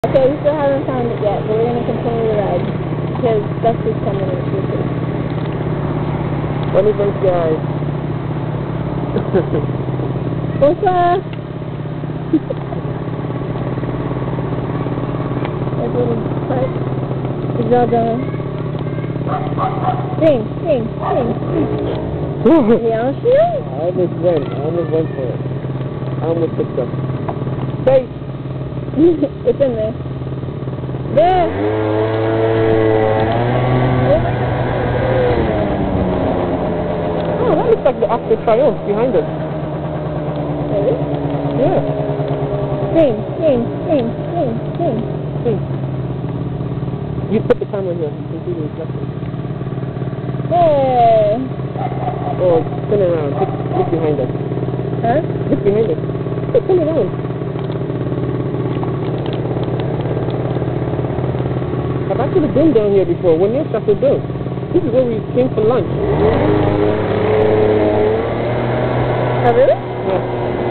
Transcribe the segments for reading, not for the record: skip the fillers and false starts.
Okay, we still haven't found it yet, but we're going to continue the ride. Because that's just 10 minutes. What is those guys? Bonsoir! That little part. The jardin. Sing. Bien sûr. I almost went for it. I almost picked up. Space! It's in there. There! Oh, that looks like the Arc de Triomphe behind us. Really? Yeah. Sing. You put the camera here, you can see the reflection. Hey! Oh, turn around. Look behind us. Huh? Look behind us. Hey, turn around. I've actually been down here before. We're near Chateau d'Eau. This is where we came for lunch. Oh, really? Yeah.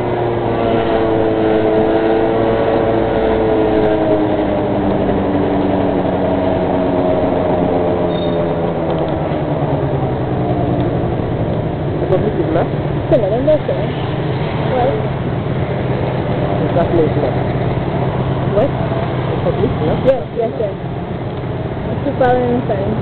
The public is left. Come on, that's it. What? Exactly is left. What? The public left. Yes. Let's keep following the sign.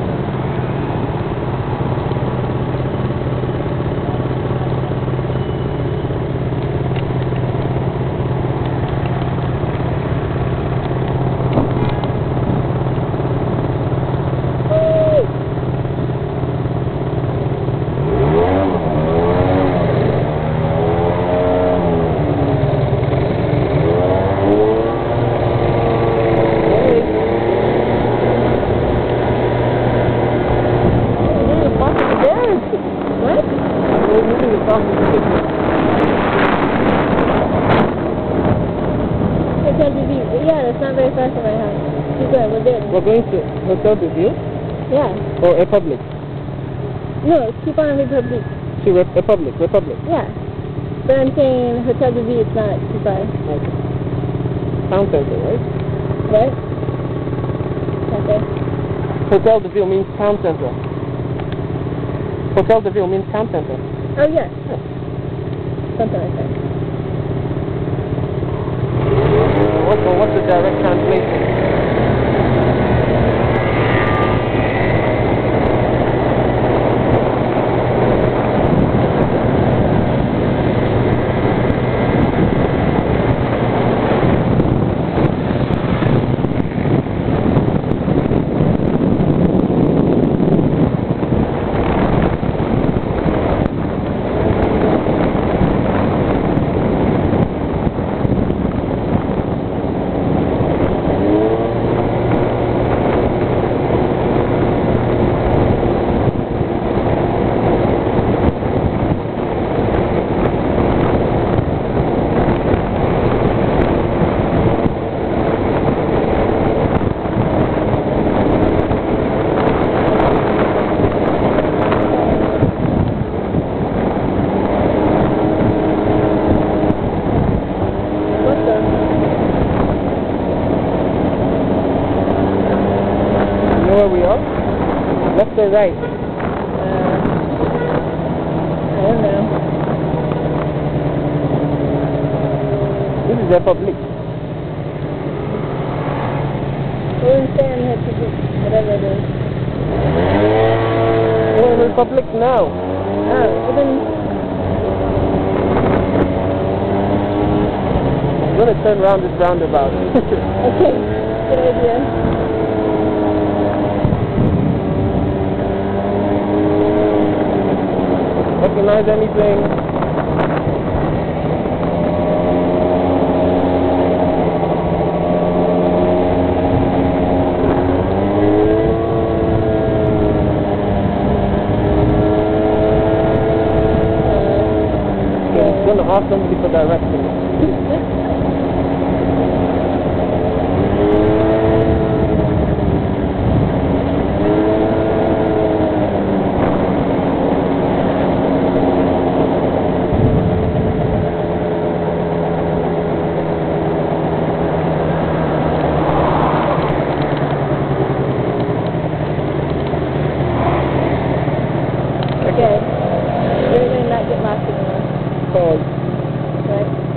Yeah, that's not very far from my house. Keep going, we're good. We're going to Hotel de Ville Yeah. or Republic? No, keep on Republic. To Republic. Yeah. But I'm saying Hotel de Ville, it's not too far. Okay. Town center, right? What? Okay. Hotel de Ville means town center. Hotel de Ville means town center. Oh, yeah. Something like that. What's the direct translation? Where we are? Left or right? I don't know. This is Republic. We're in San Republic, whatever it is. We're in Republic now. Oh, well then... I'm going to turn around this roundabout. Okay, good idea. Recognize anything? Okay, I'm going to ask somebody for directions. Good. You're gonna not get lost anymore. Cause Right?